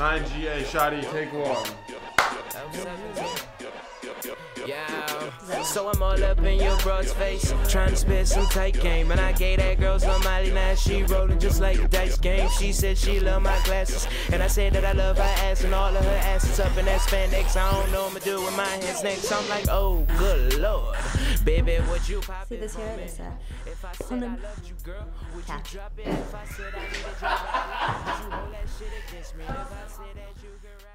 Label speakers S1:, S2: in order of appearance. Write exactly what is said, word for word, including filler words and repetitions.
S1: nine G A, Shotty, take one.
S2: Yeah, so I'm all up in your broad's face, trying to spit some tight game. And I gave that girl some Molly, now she rolling just like a dice game. She said she love my glasses, and I said that I love her ass and all of her asses up in that spandex. I don't know what I'ma do with my hands next. I'm like, oh, good lord, baby, would you pop
S3: See
S2: it
S3: this
S2: for
S3: here?
S2: me?
S3: This uh,
S2: If I said I
S3: Honden
S2: loved you, girl, would you
S3: cat.
S2: drop it? If I said I needed your body, would you hold that shit against me? If I said that you could